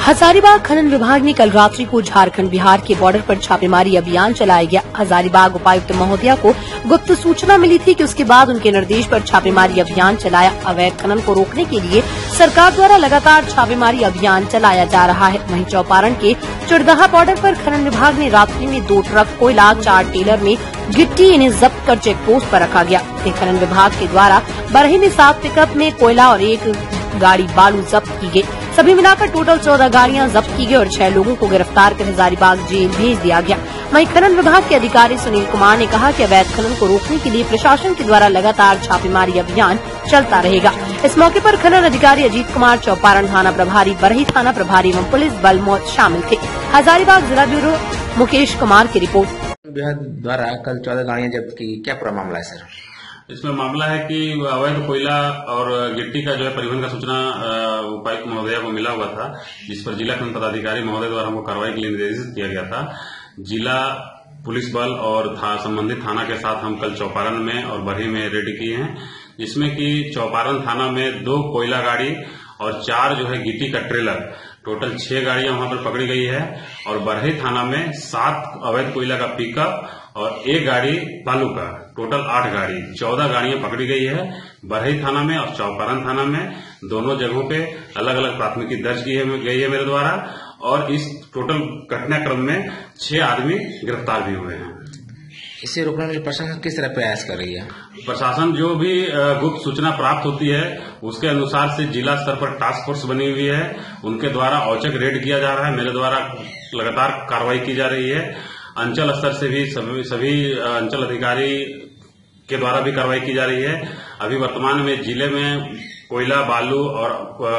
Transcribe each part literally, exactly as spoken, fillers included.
हजारीबाग खनन विभाग ने कल रात्रि को झारखंड बिहार के बॉर्डर पर छापेमारी अभियान चलाया गया। हजारीबाग उपायुक्त महोदया को गुप्त सूचना मिली थी कि उसके बाद उनके निर्देश पर छापेमारी अभियान चलाया। अवैध खनन को रोकने के लिए सरकार द्वारा लगातार छापेमारी अभियान चलाया जा रहा है। वहीं चौपारण के चुड़दहा बॉर्डर पर खनन विभाग ने रात्रि में दो ट्रक कोयला, चार टेलर में गिट्टी इन्हें जब्त कर चेक पोस्ट पर रखा गया। खनन विभाग के द्वारा बरही में सात पिकअप में कोयला और एक गाड़ी बालू जब्त की गई। सभी मिलाकर टोटल चौदह गाड़ियां जब्त की गई और छह लोगों को गिरफ्तार कर हजारीबाग जेल भेज दिया गया। वहीं खनन विभाग के अधिकारी सुनील कुमार ने कहा कि अवैध खनन को रोकने के लिए प्रशासन के द्वारा लगातार छापेमारी अभियान चलता रहेगा। इस मौके पर खनन अधिकारी अजीत कुमार, चौपारण थाना प्रभारी, बरही थाना प्रभारी एवं पुलिस बल मौत शामिल थे। हजारीबाग जिला ब्यूरो मुकेश कुमार की रिपोर्ट। विभाग द्वारा कल चौदह गाड़ियां जब्त की, क्या पूरा मामला है सर? इसमें मामला है कि अवैध कोयला और गिट्टी का जो है परिवहन का सूचना उपायुक्त महोदया को मिला हुआ था, जिस पर जिला खनन पदाधिकारी महोदय द्वारा हमको कार्रवाई के लिए निर्देशित किया गया था। जिला पुलिस बल और था, संबंधित थाना के साथ हम कल चौपारण में और बरही में रेड किए हैं, जिसमें कि चौपारण थाना में दो कोयला गाड़ी और चार जो है गिट्टी का ट्रेलर, टोटल छह गाड़ियां वहां पर पकड़ी गई है। और बरही थाना में सात अवैध कोयला का पिकअप और एक गाड़ी बालू का, टोटल आठ गाड़ी, चौदह गाड़ियां पकड़ी गई है। बरही थाना में और चौपारण थाना में दोनों जगहों पे अलग अलग प्राथमिकी दर्ज की गई है मेरे द्वारा। और इस टोटल घटनाक्रम में छह आदमी गिरफ्तार भी हुए हैं। इसे रोकने के लिए प्रशासन किस तरह प्रयास कर रही है? प्रशासन जो भी गुप्त सूचना प्राप्त होती है उसके अनुसार से जिला स्तर पर टास्क फोर्स बनी हुई है, उनके द्वारा औचक रेड किया जा रहा है। मेरे द्वारा लगातार कार्रवाई की जा रही है। अंचल स्तर से भी सभी, सभी अंचल अधिकारी के द्वारा भी कार्रवाई की जा रही है। अभी वर्तमान में जिले में कोयला, बालू और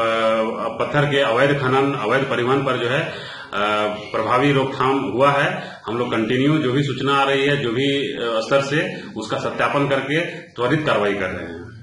पत्थर के अवैध खनन, अवैध परिवहन पर जो है प्रभावी रोकथाम हुआ है। हम लोग कंटिन्यू जो भी सूचना आ रही है, जो भी स्तर से, उसका सत्यापन करके त्वरित कार्रवाई कर रहे हैं।